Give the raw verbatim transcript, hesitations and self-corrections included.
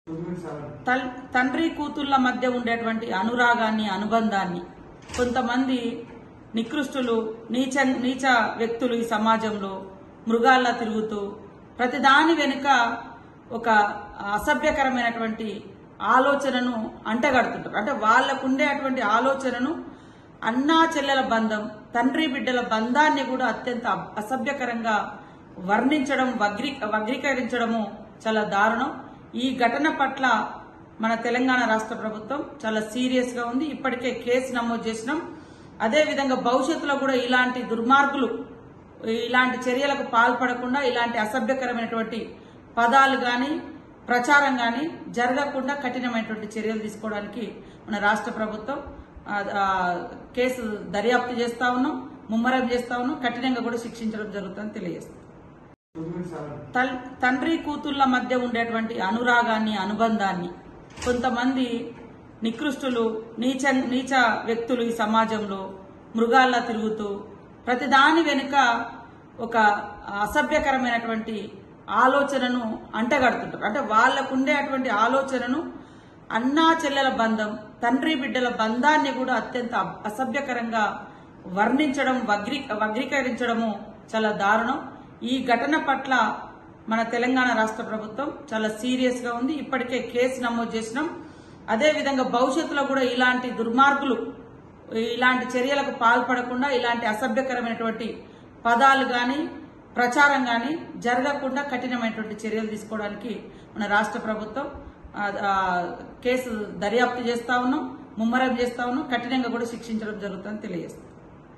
తండ్రి కూతుళ్ల మధ్య ఉండేటువంటి అనురాగాన్ని అనుబంధాన్ని కొంతమంది నికృష్టులు నీచ నీచ వ్యక్తులు ఈ సమాజంలో మృగాల్లా తిరుగుతూ ప్రతిదాని వెనుక ఒక అసభ్యకరమైనటువంటి ఆలోచనను అంటగడుతుంటారు. అంటే వాళ్లకు ఉండేటువంటి ఆలోచనను అన్నా చెల్లెల బంధం, తండ్రి బిడ్డల బంధాన్ని కూడా అత్యంత అసభ్యకరంగా వర్ణించడం, వగ్రీ వగ్రీకరించడము చాలా దారుణం. ఈ ఘటన పట్ల మన తెలంగాణ రాష్ట్ర ప్రభుత్వం చాలా సీరియస్ గా ఉంది. ఇప్పటికే కేసు నమోదు చేసినాం. అదేవిధంగా భవిష్యత్తులో కూడా ఇలాంటి దుర్మార్గులు ఇలాంటి చర్యలకు పాల్పడకుండా, ఇలాంటి అసభ్యకరమైనటువంటి పదాలు గాని ప్రచారం గాని జరగకుండా కఠినమైనటువంటి చర్యలు తీసుకోవడానికి మన రాష్ట్ర ప్రభుత్వం కేసు దర్యాప్తు చేస్తా ఉన్నాం, ముమ్మరం చేస్తా ఉన్నాం, కఠినంగా కూడా శిక్షించడం జరుగుతుందని తెలియజేస్తాం. తండ్రి కూతుళ్ల మధ్య ఉండేటువంటి అనురాగాన్ని అనుబంధాన్ని కొంతమంది నికృష్టులు నీచ నీచ వ్యక్తులు ఈ సమాజంలో మృగాల్లా తిరుగుతూ ప్రతిదాని వెనుక ఒక అసభ్యకరమైనటువంటి ఆలోచనను అంటగడుతుంటారు. అంటే వాళ్లకు ఉండేటువంటి ఆలోచనను అన్నా చెల్లెల బంధం, తండ్రి బిడ్డల బంధాన్ని కూడా అత్యంత అసభ్యకరంగా వర్ణించడం, వగ్రీ వగ్రీకరించడము చాలా దారుణం. ఈ ఘటన పట్ల మన తెలంగాణ రాష్ట్ర ప్రభుత్వం చాలా సీరియస్ గా ఉంది. ఇప్పటికే కేసు నమోదు చేసినాం. అదేవిధంగా భవిష్యత్తులో కూడా ఇలాంటి దుర్మార్గులు ఇలాంటి చర్యలకు పాల్పడకుండా, ఇలాంటి అసభ్యకరమైనటువంటి పదాలు గాని ప్రచారం గాని జరగకుండా కఠినమైనటువంటి చర్యలు తీసుకోవడానికి మన రాష్ట్ర ప్రభుత్వం కేసు దర్యాప్తు చేస్తా ఉన్నాం, ముమ్మరం చేస్తా ఉన్నాం, కఠినంగా కూడా శిక్షించడం జరుగుతుందని తెలియజేస్తాం.